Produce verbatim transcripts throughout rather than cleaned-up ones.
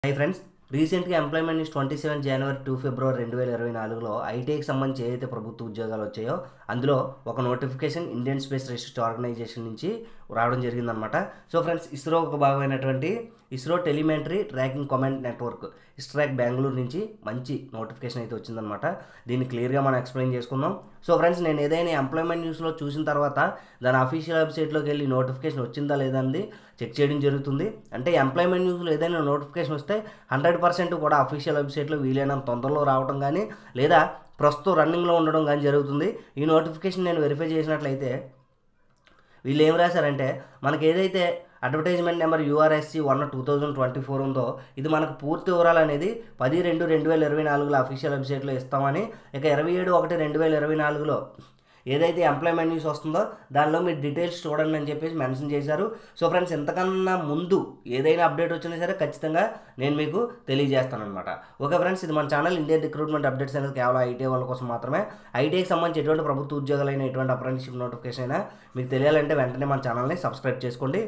High friends, రీసెంట్గా employment news twenty seven జనవరి to ఫిబ్రవరి రెండు వేల ఇరవై నాలుగులో ఐటీఐకి సంబంధించి ఏదైతే ప్రభుత్వ ఉద్యోగాలు వచ్చాయో అందులో ఒక notification Indian space research organisation నుంచి రావడం జరిగిందనమాట. సో ఫ్రెండ్స్, ఇస్రో ఒక భాగమైనటువంటి ISRO telemetry tracking command network ISTRAC Bengaluru నుంచి మంచి నోటిఫికేషన్ అయితే వచ్చిందనమాట. దీన్ని క్లియర్గా మనం ఎక్స్ప్లెయిన్ చేసుకుందాం. సో ఫ్రెండ్స్, నేను ఏదైనా ఎంప్లాయ్మెంట్ న్యూస్లో చూసిన తర్వాత దాని అఫీషియల్ వెబ్సైట్లోకి వెళ్ళి నోటిఫికేషన్ వచ్చిందా లేదా అనేది చెక్ చేయడం జరుగుతుంది. అంటే ఎంప్లాయ్మెంట్ న్యూస్లో ఏదైనా నోటిఫికేషన్ వస్తే హండ్రెడ్ పర్సెంట్ కూడా అఫీషియల్ వెబ్సైట్లో వీలైనంత తొందరలో రావడం కానీ లేదా ప్రస్తుతం రన్నింగ్లో ఉండడం కానీ జరుగుతుంది. ఈ నోటిఫికేషన్ నేను వెరిఫై చేసినట్లయితే వీళ్ళు ఏం రాశారంటే, మనకి ఏదైతే advertisement number URSC one two thousand twenty four ఉందో ఇది మనకు పూర్తి వివరాలు అనేది పది రెండు రెండు వేల ఇరవై నాలుగులో అఫీషియల్ వెబ్సైట్లో ఇస్తామని, ఇక ఇరవై ఏడు ఒకటి రెండు వేల ఇరవై నాలుగులో ఏదైతే ఎంప్లాయ్మెంట్ న్యూస్ వస్తుందో దానిలో మీరు డీటెయిల్స్ చూడండి అని చెప్పేసి మెన్షన్ చేశారు. సో ఫ్రెండ్స్, ఇంతకన్నా ముందు ఏదైనా అప్డేట్ వచ్చినా సరే ఖచ్చితంగా నేను మీకు తెలియజేస్తాను అనమాట. ఓకే ఫ్రెండ్స్, ఇది మన ఛానల్ ఇండియన్ రిక్రూట్మెంట్ అప్డేట్స్ అనేది కేవలం ఐటీఐ వాళ్ళ కోసం మాత్రమే. ఐటీఐకి సంబంధించి ఎటువంటి ప్రభుత్వ ఉద్యోగాలైనా ఎటువంటి అప్రెంటిస్షిప్ నోటిఫికేషన్ అయినా మీకు తెలియాలంటే వెంటనే మన ఛానల్ని సబ్స్క్రైబ్ చేసుకోండి.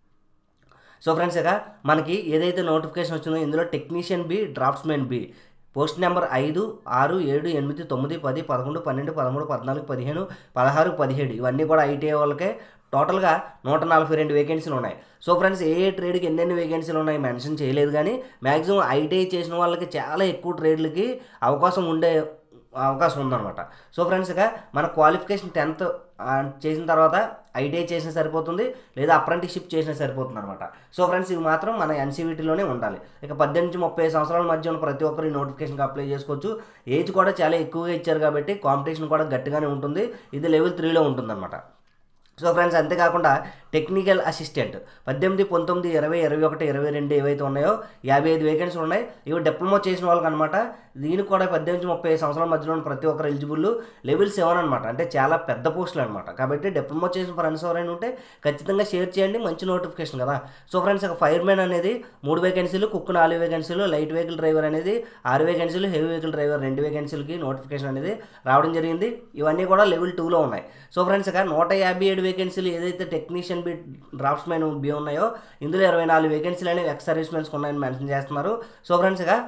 సో ఫ్రెండ్స్, ఇక మనకి ఏదైతే నోటిఫికేషన్ వచ్చిందో ఇందులో technician B, draughtsmen B, post number ఐదు ఆరు ఏడు ఎనిమిది తొమ్మిది పది పదకొండు పన్నెండు పదమూడు పద్నాలుగు పదిహేను పదహారు పదిహేడు ఇవన్నీ కూడా ఐటీఐ వాళ్ళకే టోటల్గా నూట నలభై రెండు వేకెన్సీలు ఉన్నాయి. సో ఫ్రెండ్స్, ఏ ఏ ట్రేడ్కి ఎన్నెన్ని వేకెన్సీలు ఉన్నాయి మెన్షన్ చేయలేదు, కానీ మ్యాక్సిమం ఐటీఐ చేసిన వాళ్ళకి చాలా ఎక్కువ ట్రేడ్లకి అవకాశం ఉండే అవకాశం ఉందన్నమాట. సో ఫ్రెండ్స్, ఇక మన క్వాలిఫికేషన్ టెన్త్ చేసిన తర్వాత ఐటీఐ చేసినా సరిపోతుంది, లేదా అప్రెంటిస్షిప్ చేసినా సరిపోతుంది అనమాట. సో ఫ్రెండ్స్, ఇవి మాత్రం మన ఎన్సీవీటీలోనే ఉండాలి. ఇక పద్దెనిమిది నుంచి ముప్పై సంవత్సరాల మధ్య ఉన్న ప్రతి ఒక్కరు ఈ నోటిఫికేషన్కి అప్లై చేసుకోవచ్చు. ఏజ్ కూడా చాలా ఎక్కువగా ఇచ్చారు కాబట్టి కాంపిటీషన్ కూడా గట్టిగానే ఉంటుంది. ఇది లెవెల్ త్రీలో ఉంటుందన్నమాట. సో ఫ్రెండ్స్, అంతేకాకుండా టెక్నికల్ అసిస్టెంట్ పద్దెనిమిది పంతొమ్మిది ఇరవై ఇరవై ఒకటి ఇరవై రెండు ఏవైతే ఉన్నాయో యాభై ఐదు వేకెన్సీలు ఉన్నాయి. ఇవి డిప్లొమా చేసిన వాళ్ళకి అనమాట. దీనికి కూడా పద్దెనిమిది ముప్పై సంవత్సరాల మధ్యలో ఉన్న ప్రతి ఒక్కరు ఎలిజిబుల్. లెవెల్ సెవెన్ అనమాట, అంటే చాలా పెద్ద పోస్టులు అనమాట. కాబట్టి డిప్లొమా చేసిన ఫ్రెండ్స్ ఎవరైనా ఉంటే ఖచ్చితంగా షేర్ చేయండి, మంచి నోటిఫికేషన్ కదా. సో ఫ్రెండ్స్, ఇక ఫైర్మెన్ అనేది మూడు వేకెన్సీలు, కుక్ నాలుగు వేకెన్సీలు, లైట్ వెహికల్ డ్రైవర్ అనేది ఆరు వేకెన్సీలు, హెవీ వెహికల్ డ్రైవర్ రెండు వేకెన్సీలకి నోటిఫికేషన్ అనేది రావడం జరిగింది. ఇవన్నీ కూడా లెవెల్ టూలో ఉన్నాయి. సో ఫ్రెండ్స్, ఇక నూట యాభై ఏడు వేకెన్సీలు ఏదైతే టెక్నీషియన్ బి, డ్రాఫ్ట్స్మెన్ బి ఉన్నాయో ఇందులో ఇరవై నాలుగు వేకెన్సీలు అనేవి ఎక్స్ సర్వీస్ మెన్స్కి ఉన్నాయని మెన్షన్ చేస్తున్నారు. సో ఫ్రెండ్స్, ఇక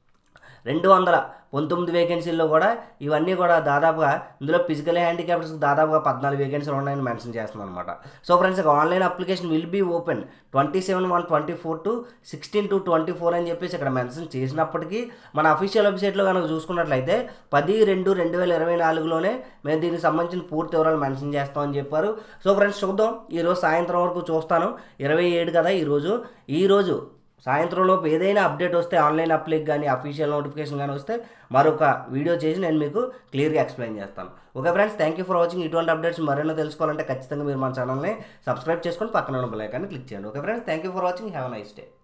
రెండు వందల పంతొమ్మిది వేకెన్సీల్లో కూడా ఇవన్నీ కూడా దాదాపుగా ఇందులో ఫిజికల్ హ్యాండిక్యాప్డ్స్కి దాదాపుగా పద్నాలుగు వేకెన్సీలు ఉన్నాయని మెన్షన్ చేస్తున్నాను అనమాట. సో ఫ్రెండ్స్, ఇక online application will be open twenty seven one twenty four to sixteen to twenty four అని చెప్పేసి ఇక్కడ మెన్షన్ చేసినప్పటికీ మన అఫీషియల్ వెబ్సైట్లో కనుక చూసుకున్నట్లయితే పది రెండు రెండు వేల ఇరవై నాలుగులోనే మేము దీనికి సంబంధించిన పూర్తి వివరాలు మెన్షన్ చేస్తామని చెప్పారు. సో ఫ్రెండ్స్, చూద్దాం. ఈరోజు సాయంత్రం వరకు చూస్తాను. ఇరవై ఏడు కదా ఈరోజు ఈరోజు సాయంత్రంలోపు ఏదైనా అప్డేట్ వస్తే ఆన్లైన్ అప్లైకి కానీ అఫీషియల్ నోటిఫికేషన్ కానీ వస్తే మరొక వీడియో చేసి నేను మీకు క్లియర్గా ఎక్స్ప్లెయిన్ చేస్తాను. Okay friends, thank you for watching. ఇటువంటి అప్డేట్స్ మరెన్నో తెలుసుకోవాలంటే ఖచ్చితంగా మీరు మన ఛానల్ని సబ్స్క్రైబ్ చేసుకొని పక్కన ఉన్న బెల్ ఐకాన్ని క్లిక్ చేయండి. Okay friends, thank you for watching. Have a nice day.